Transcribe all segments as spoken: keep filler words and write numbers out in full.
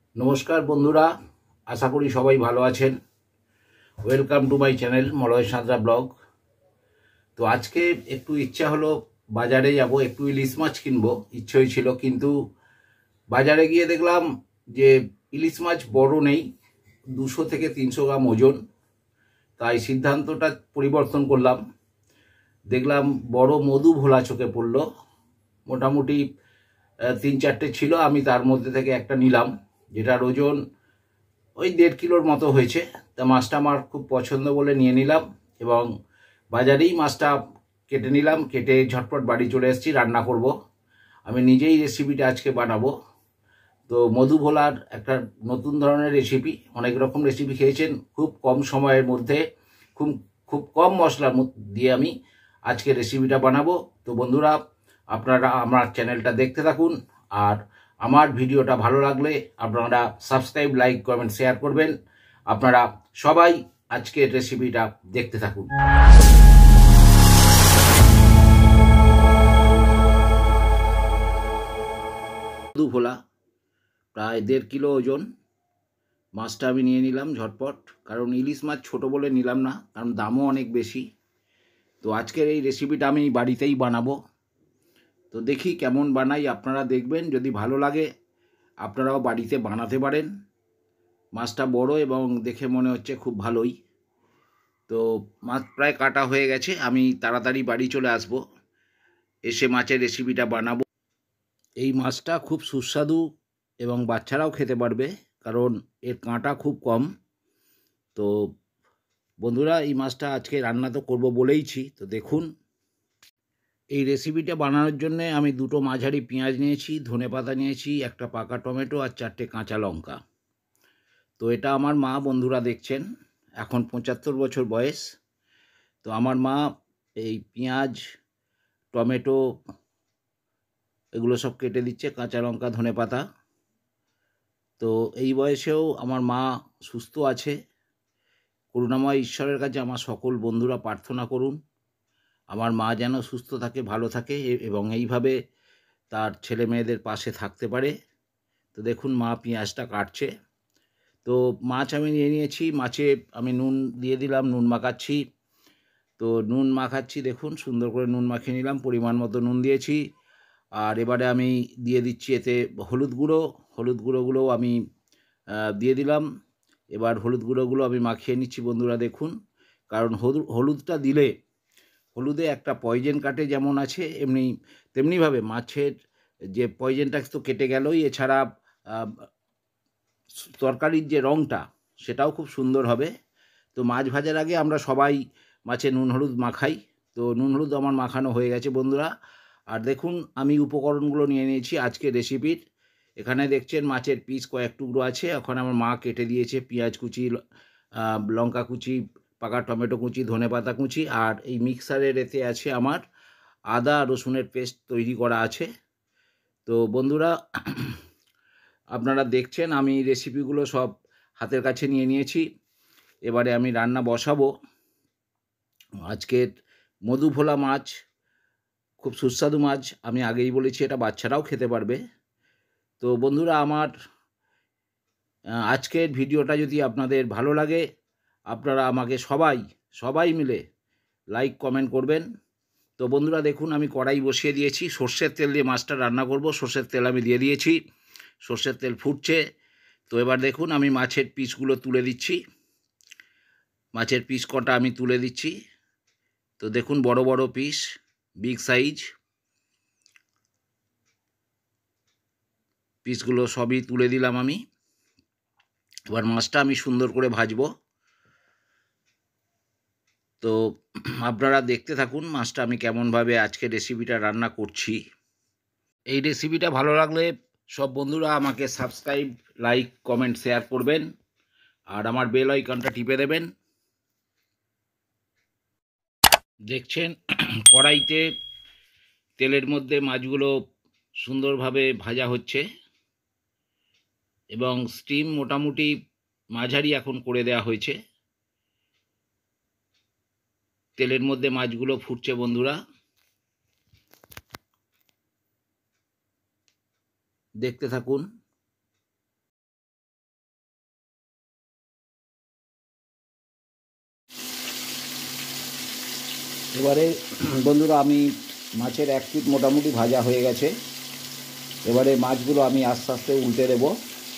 নমস্কার বন্ধুরা, আশা করি সবাই ভালো আছেন। Welcome to my channel Malay Santra blog. তো আজকে একটু ইচ্ছা হলো বাজারে যাব, একটু ইলিশ মাছ কিনবো ইচ্ছে হয়েছিল, কিন্তু বাজারে গিয়ে দেখলাম যে ইলিশ মাছ বড় নেই, দুশো থেকে তিনশো গ্রাম ওজন। তাই সিদ্ধান্তটা পরিবর্তন করলাম। দেখলাম বড় মধু ভোলা চোখে পড়লো। মোটামুটি তিন চারটে ছিল, আমি তার মধ্যে থেকে একটা নিলাম, যেটার ওজন ওই দেড় কিলোর মতো হয়েছে। তা মাছটা আমার খুব পছন্দ বলে নিয়ে নিলাম এবং বাজারেই মাছটা কেটে নিলাম। কেটে ঝটপট বাড়ি চলে এসেছি, রান্না করব। আমি নিজেই রেসিপিটা আজকে বানাবো। তো মধু ভোলার একটা নতুন ধরনের রেসিপি, অনেক রকম রেসিপি খেয়েছেন, খুব কম সময়ের মধ্যে খুব খুব কম মশলার দিয়ে আমি আজকে রেসিপিটা বানাবো। তো বন্ধুরা, আপনারা আমার চ্যানেলটা দেখতে থাকুন, আর আমার ভিডিওটা ভালো লাগলে আপনারা সাবস্ক্রাইব, লাইক, কমেন্ট, শেয়ার করবেন। আপনারা সবাই আজকের রেসিপিটা দেখতে থাকুন। মধু ভোলা প্রায় দেড় কিলো ওজন। মাছটা আমি নিয়ে নিলাম ঝটপট, কারণ ইলিশ মাছ ছোট বলে নিলাম না, কারণ দামও অনেক বেশি। তো আজকের এই রেসিপিটা আমি বাড়িতেই বানাবো। তো দেখি কেমন বানাই, আপনারা দেখবেন। যদি ভালো লাগে আপনারাও বাড়িতে বানাতে পারেন। মাছটা বড় এবং দেখে মনে হচ্ছে খুব ভালোই। তো মাছ প্রায় কাটা হয়ে গেছে, আমি তাড়াতাড়ি বাড়ি চলে আসব, এসে মাছের রেসিপিটা বানাবো। এই মাছটা খুব সুস্বাদু এবং বাচ্চারাও খেতে পারবে, কারণ এর কাঁটা খুব কম। তো বন্ধুরা, এই মাছটা আজকে রান্না তো করবো বলেইছি। তো দেখুন, এই রেসিপিটা বানানোর জন্য আমি দুটো মাঝারি পেঁয়াজ নিয়েছি, ধনেপাতা নিয়েছি, একটা পাকা টমেটো আর চারটে কাঁচা লঙ্কা। তো এটা আমার মা, বন্ধুরা দেখছেন, এখন পঁচাত্তর বছর বয়স। তো আমার মা এই পেঁয়াজ, টমেটো এগুলো সব কেটে দিচ্ছে, কাঁচা লঙ্কা, ধনেপাতা। তো এই বয়সেও আমার মা সুস্থ আছে। করুণাময় ঈশ্বরের কাছে আমার সকল বন্ধুরা প্রার্থনা করুন আমার মা যেন সুস্থ থাকে, ভালো থাকে এবং এইভাবে তার ছেলে মেয়েদের পাশে থাকতে পারে। তো দেখুন, মা পেঁয়াজটা কাটছে। তো মাছ আমি নিয়ে নিয়েছি, মাছে আমি নুন দিয়ে দিলাম, নুন মাখাচ্ছি। তো নুন মাখাচ্ছি, দেখুন সুন্দর করে নুন মাখিয়ে নিলাম, পরিমাণ মতো নুন দিয়েছি। আর এবারে আমি দিয়ে দিচ্ছি এতে হলুদ গুঁড়ো। হলুদ গুঁড়োগুলোও আমি দিয়ে দিলাম। এবার হলুদ গুঁড়োগুলো আমি মাখিয়ে নিচ্ছি বন্ধুরা, দেখুন। কারণ হলুদ হলুদটা দিলে হলুদে একটা পয়জেন কাটে যেমন আছে, এমনি তেমনিভাবে মাছের যে পয়জেনটা তো কেটে গেলই, এছাড়া তরকারির যে রঙটা সেটাও খুব সুন্দর হবে। তো মাছ ভাজার আগে আমরা সবাই মাছে নুন হলুদ মাখাই। তো নুন হলুদ আমার মাখানো হয়ে গেছে বন্ধুরা। আর দেখুন, আমি উপকরণগুলো নিয়ে নিয়েছি আজকে রেসিপির। এখানে দেখছেন মাছের পিস কয়েক টুকরো আছে, এখন আমার মা কেটে দিয়েছে পেঁয়াজ কুচি, লঙ্কা কুচি, পাকা টমেটো কুচি, ধনেপাতা কুচি। আর এই মিক্সারের এতে আছে আমার আদা রসুনের পেস্ট তৈরি করা আছে। তো বন্ধুরা, আপনারা দেখছেন আমি রেসিপিগুলো সব হাতের কাছে নিয়ে নিয়েছি। এবারে আমি রান্না বসাবো। আজকের মধু ভোলা মাছ খুব সুস্বাদু মাছ, আমি আগেই বলেছি, এটা বাচ্চারাও খেতে পারবে। তো বন্ধুরা, আমার আজকের ভিডিওটা যদি আপনাদের ভালো লাগে, আপনারা আমাকে সবাই সবাই মিলে লাইক কমেন্ট করবেন। তো বন্ধুরা দেখুন, আমি কড়াই বসিয়ে দিয়েছি, সর্ষের তেল দিয়ে মাছটা রান্না করব। সর্ষের তেল আমি দিয়ে দিয়েছি, সর্ষের তেল ফুটছে। তো এবার দেখুন, আমি মাছের পিসগুলো তুলে দিচ্ছি। মাছের পিস কটা আমি তুলে দিচ্ছি। তো দেখুন, বড় বড় পিস, বিগ সাইজ পিসগুলো সবই তুলে দিলাম আমি। এবার মাছটা আমি সুন্দর করে ভাজবো। তো আপনারা দেখতে থাকুন মাছটা আমি কেমনভাবে আজকে রেসিপিটা রান্না করছি। এই রেসিপিটা ভালো লাগলে সব বন্ধুরা আমাকে সাবস্ক্রাইব, লাইক, কমেন্ট, শেয়ার করবেন, আর আমার বেল আইকনটা টিপে দেবেন। দেখছেন, কড়াইতে তেলের মধ্যে মাছগুলো সুন্দরভাবে ভাজা হচ্ছে এবং স্টিম মোটামুটি মাঝারি এখন করে দেওয়া হয়েছে। তেলের মধ্যে মাছগুলো ফুটছে বন্ধুরা, দেখতে থাকুন। এবারে বন্ধুরা আমি মাছের এক পিঠ মোটামুটি ভাজা হয়ে গেছে। এবারে মাছগুলো আমি আস্তে আস্তে উল্টে দেবো।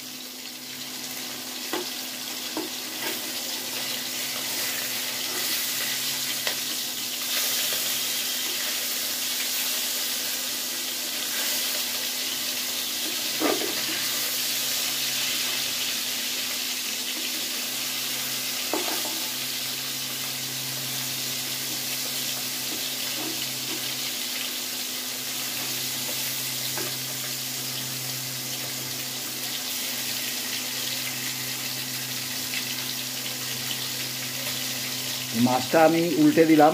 মাছটা আমি উল্টে দিলাম।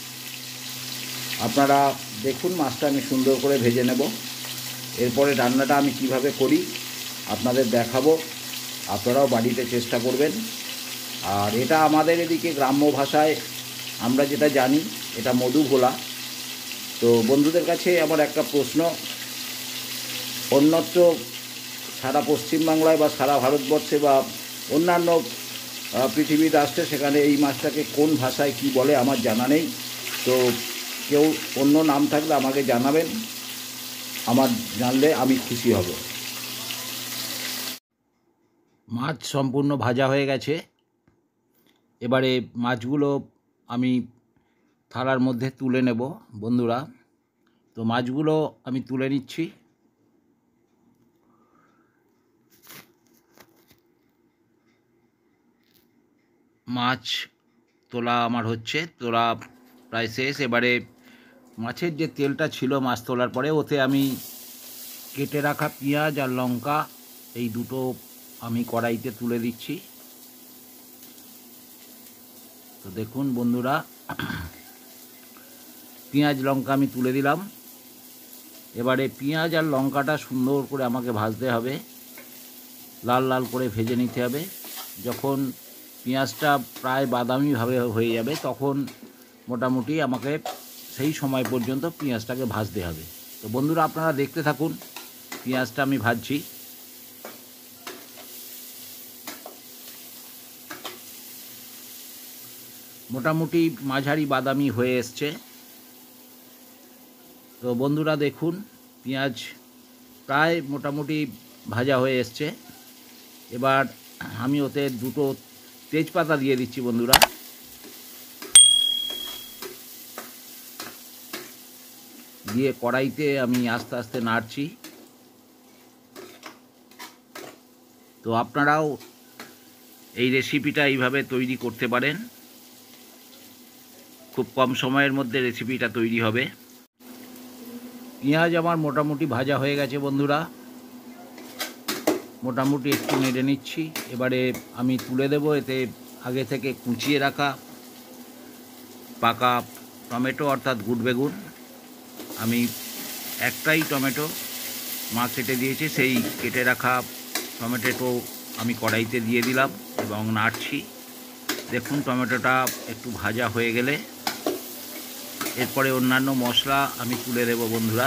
আপনারা দেখুন, মাছটা আমি সুন্দর করে ভেজে নেব। এরপরে রান্নাটা আমি কিভাবে করি আপনাদের দেখাবো, আপনারাও বাড়িতে চেষ্টা করবেন। আর এটা আমাদের এদিকে গ্রাম্য ভাষায় আমরা যেটা জানি এটা মধু ভোলা। তো বন্ধুদের কাছে আমার একটা প্রশ্ন, অন্যত্র সারা পশ্চিমবাংলায় বা সারা ভারতবর্ষে বা অন্যান্য পৃথিবীর রাষ্ট্রে সেখানে এই মাছটাকে কোন ভাষায় কি বলে আমার জানা নেই। তো কেউ অন্য নাম থাকলে আমাকে জানাবেন, আমার জানলে আমি খুশি হব। মাছ সম্পূর্ণ ভাজা হয়ে গেছে। এবারে মাছগুলো আমি থালার মধ্যে তুলে নেব বন্ধুরা। তো মাছগুলো আমি তুলে নিচ্ছি। মাছ তোলা আমার হচ্ছে, তোলা প্রায় শেষ। এবারে মাছের যে তেলটা ছিল মাছ তোলার পরে, ওতে আমি কেটে রাখা পেঁয়াজ আর লঙ্কা এই দুটো আমি কড়াইতে তুলে দিচ্ছি। তো দেখুন বন্ধুরা, পেঁয়াজ লঙ্কা আমি তুলে দিলাম। এবারে পেঁয়াজ আর লঙ্কাটা সুন্দর করে আমাকে ভাজতে হবে, লাল লাল করে ভেজে নিতে হবে। যখন পেঁয়াজটা প্রায় বাদামিভাবে হয়ে যাবে তখন মোটামুটি আমাকে সেই সময় পর্যন্ত পেঁয়াজটাকে ভাজতে হবে। তো বন্ধুরা আপনারা দেখতে থাকুন, পেঁয়াজটা আমি ভাজছি। মোটামুটি মাঝারি বাদামি হয়ে এসছে। তো বন্ধুরা দেখুন, পেঁয়াজ প্রায় মোটামুটি ভাজা হয়ে এসছে। এবার আমি ওতে দুটো তেজপাতা দিয়ে দিচ্ছি বন্ধুরা। দিয়ে কড়াইতে আমি আস্তে আস্তে নাড়ছি। তো আপনারাও এই রেসিপিটা এইভাবে তৈরি করতে পারেন, খুব কম সময়ের মধ্যে রেসিপিটা তৈরি হবে। পেঁয়াজ আমার মোটামুটি ভাজা হয়ে গেছে বন্ধুরা, মোটামুটি একটু নেড়ে নিচ্ছি। এবারে আমি তুলে দেব এতে আগে থেকে কুচিয়ে রাখা পাকা টমেটো অর্থাৎ গুড় বেগুন। আমি একটাই টমেটো মা কেটে দিয়েছে, সেই কেটে রাখা টমেটোটো আমি কড়াইতে দিয়ে দিলাম এবং নাড়ছি। দেখুন টমেটোটা একটু ভাজা হয়ে গেলে এরপরে অন্যান্য মশলা আমি তুলে দেব বন্ধুরা।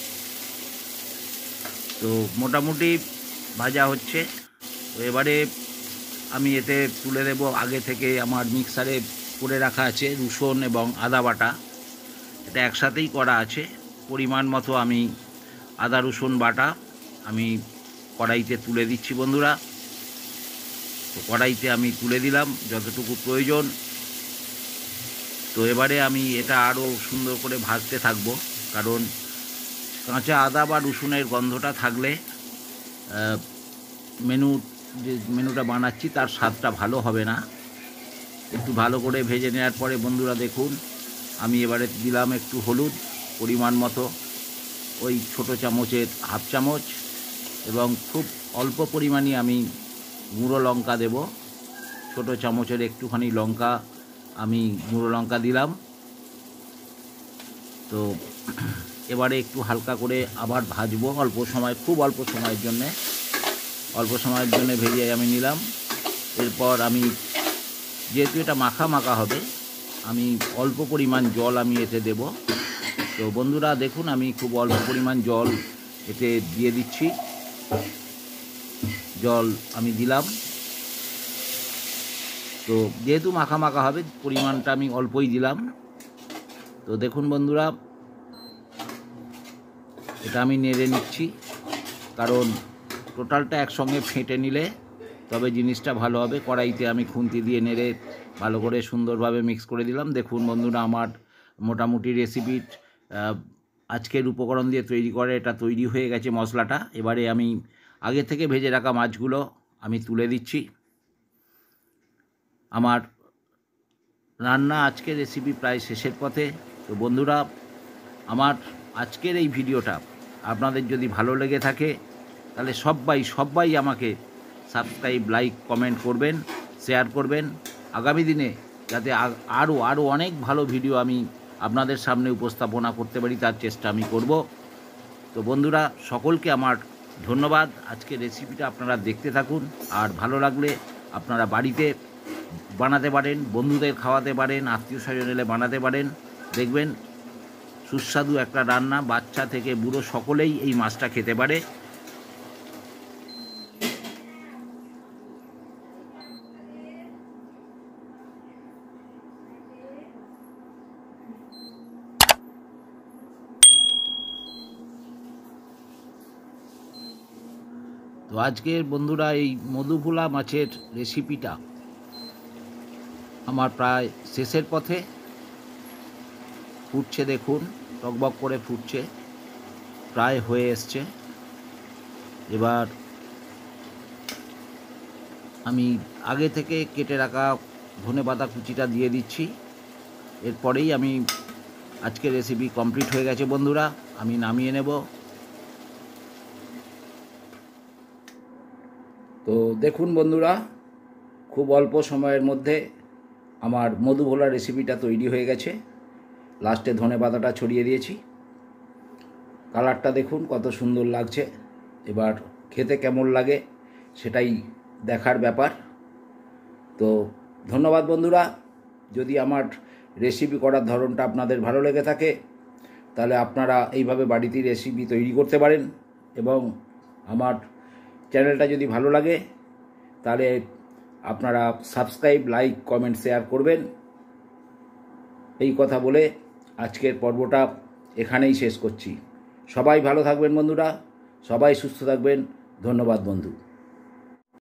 তো মোটামুটি ভাজা হচ্ছে। তো এবারে আমি এতে তুলে দেব আগে থেকে আমার মিক্সারে করে রাখা আছে রসুন এবং আদা বাটা, এটা একসাথেই করা আছে। পরিমাণ মতো আমি আদা রসুন বাটা আমি কড়াইতে তুলে দিচ্ছি বন্ধুরা। তো কড়াইতে আমি তুলে দিলাম যতটুকু প্রয়োজন। তো এবারে আমি এটা আরও সুন্দর করে ভাজতে থাকব, কারণ কাঁচা আদা বা রসুনের গন্ধটা থাকলে মেনু যে মেনুটা বানাচ্ছি তার স্বাদটা ভালো হবে না। একটু ভালো করে ভেজে নেওয়ার পরে বন্ধুরা দেখুন আমি এবারে দিলাম একটু হলুদ পরিমাণ মতো, ওই ছোটো চামচের হাফ চামচ, এবং খুব অল্প পরিমাণে আমি গুঁড়ো লঙ্কা দেব। ছোটো চামচের একটুখানি লঙ্কা আমি গুঁড়ো লঙ্কা দিলাম। তো এবারে একটু হালকা করে আবার ভাজবো অল্প সময়, খুব অল্প সময়ের জন্যে অল্প সময়ের জন্য ভেজে আমি নিলাম। এরপর আমি যেহেতু এটা মাখা মাখা হবে আমি অল্প পরিমাণ জল আমি এতে দেব। তো বন্ধুরা দেখুন আমি খুব অল্প পরিমাণ জল এতে দিয়ে দিচ্ছি। জল আমি দিলাম। তো যেহেতু মাখা মাখা হবে পরিমাণটা আমি অল্পই দিলাম। তো দেখুন বন্ধুরা, এটা আমি নেড়ে নিচ্ছি, কারণ টোটালটা একসঙ্গে ফেটে নিলে তবে জিনিসটা ভালো হবে। কড়াইতে আমি খুন্তি দিয়ে নেড়ে ভালো করে সুন্দরভাবে মিক্স করে দিলাম। দেখুন বন্ধুরা, আমার মোটামুটি রেসিপির আজকের উপকরণ দিয়ে তৈরি করে এটা তৈরি হয়ে গেছে মশলাটা। এবারে আমি আগে থেকে ভেজে রাখা মাছগুলো আমি তুলে দিচ্ছি। আমার রান্না আজকের রেসিপি প্রায় শেষের পথে। তো বন্ধুরা, আমার আজকের এই ভিডিওটা আপনাদের যদি ভালো লেগে থাকে তাহলে সবাই সবাই আমাকে সাবস্ক্রাইব, লাইক, কমেন্ট করবেন, শেয়ার করবেন। আগামী দিনে যাতে আরও আরও অনেক ভালো ভিডিও আমি আপনাদের সামনে উপস্থাপনা করতে পারি তার চেষ্টা আমি করব। তো বন্ধুরা, সকলকে আমার ধন্যবাদ। আজকের রেসিপিটা আপনারা দেখতে থাকুন, আর ভালো লাগলে আপনারা বাড়িতে বানাতে পারেন, বন্ধুদের খাওয়াতে পারেন, আত্মীয় স্বজন এলে বানাতে পারেন। দেখবেন সুস্বাদু একটা রান্না, বাচ্চা থেকে বুড়ো সকলেই এই মাছটা খেতে পারে। তো আজকের বন্ধুরা এই মধুভোলা মাছের রেসিপিটা আমার প্রায় শেষের পথে। ফুটছে, দেখুন টকবক করে ফুটছে, প্রায় হয়ে এসছে। এবার আমি আগে থেকে কেটে রাখা ধনেপাতা কুচিটা দিয়ে দিচ্ছি। এরপরেই আমি আজকের রেসিপি কমপ্লিট হয়ে গেছে বন্ধুরা, আমি নামিয়ে নেব। তো দেখুন বন্ধুরা, খুব অল্প সময়ের মধ্যে আমার মধুভোলা রেসিপিটা তৈরি হয়ে গেছে। লাস্টে ধনেপাতাটা ছড়িয়ে দিয়েছি। কালারটা দেখুন কত সুন্দর লাগছে। এবার খেতে কেমন লাগে সেটাই দেখার ব্যাপার। তো ধন্যবাদ বন্ধুরা। যদি আমার রেসিপি করার ধরনটা আপনাদের ভালো লেগে থাকে তাহলে আপনারা এইভাবে বাড়িতেই রেসিপি তৈরি করতে পারেন, এবং আমার চ্যানেলটা যদি ভালো লাগে তাহলে আপনারা সাবস্ক্রাইব, লাইক, কমেন্ট, শেয়ার করবেন। এই কথা বলে আজকের পর্বটা এখানেই শেষ করছি। সবাই ভালো থাকবেন বন্ধুরা, সবাই সুস্থ থাকবেন। ধন্যবাদ বন্ধু।